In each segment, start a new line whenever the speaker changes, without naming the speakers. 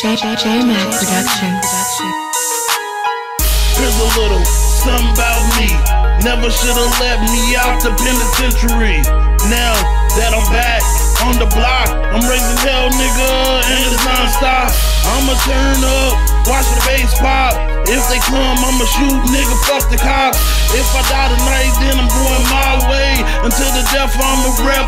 J-Mac Production.
Here's a little something about me. Never should've let me out the penitentiary. Now that I'm back on the block, I'm raising hell, nigga, and it's non-stop. I'ma turn up, watch the bass pop. If they come, I'ma shoot, nigga, fuck the cops. If I die tonight, then I'm going my way. Until the death, I'ma rep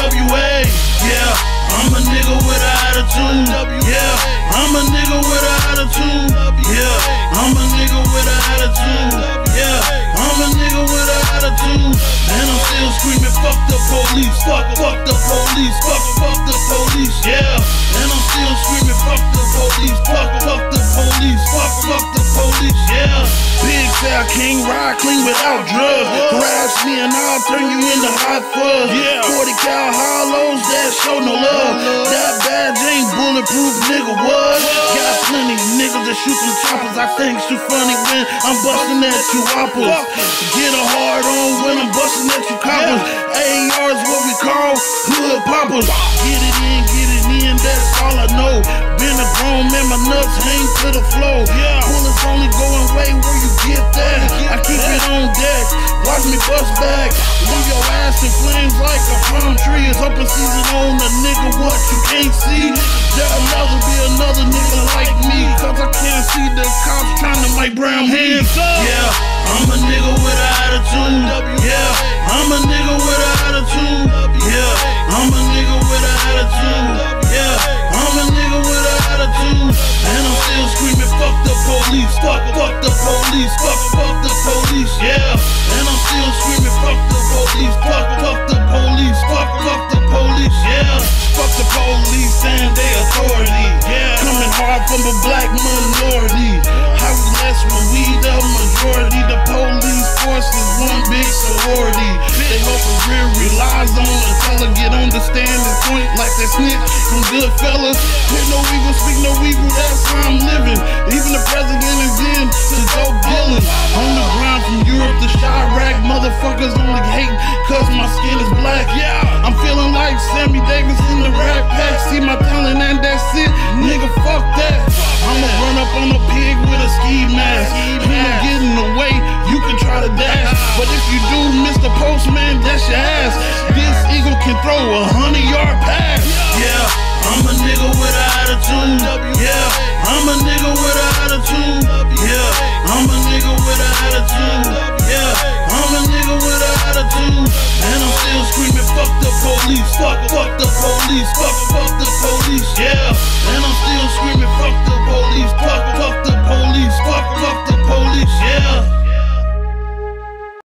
NWA. Yeah, I'm a nigga with an attitude. Yeah, I'm a nigga with an attitude. Yeah, I'm a nigga with an attitude. Yeah, I'm a nigga with an attitude. And I'm still screaming, fuck the police. Fuck the police. Fuck the police. Yeah, and I'm still screaming, fuck the police. Fuck the police. Fuck the police. Yeah, Big say I can't ride clean without drugs. Harass me and I'll turn you into hot fuzz. 40 cal hollows that show no love. That badge ain't bulletproof, nigga, what? Got plenty niggas that shoot them choppers. I think it's too funny when I'm busting at you apples. Get a hard on when I'm busting at you coppers. AR is what we call hood poppers. Get it in, that's all I know. Been a grown man, my nuts hang to the floor. Bullets only going way where you get that. I keep it on deck, watch me bust back. Leave your ass in flames like a palm tree. It's open season on a nigga, what you can't see. There'll never be another nigga like me, cause I can't see the cops trying to make brown hands up. Yeah, I'm a nigga with an attitude. Yeah, I'm a nigga with an attitude. Yeah, I'm a nigga with an attitude. Yeah, I'm a nigga with an attitude. And I'm still screaming, fuck the police. Fuck the police. Fuck the police. Yeah, and I'm still screaming, fuck the police. Fuck the police. Fuck the police. Yeah, fuck the police and their authority. Yeah, coming hard from a black minority. How we less when we the majority. The police force is one big sorority. They hope a real relies on the teller. Get on the stand and point like they snitch from Goodfellas. Hear no evil, speak no evil, that's how I'm living. Even the president is in to dope dealing. On the ground from Europe to Chirac. Motherfuckers only hate cause my skin is black. Yeah, I'm feeling like Sammy Davis in the Rat Pack. See my talent and that's it, nigga, fuck that. I'ma run up on a pig with a ski mask. Ain't no getting away, you can try to dash, but if you do, Mr. Postman, that's your ass. This eagle can throw a 100-yard pass. Yeah, I'm a nigga with an attitude. Yeah, I'm a nigga with an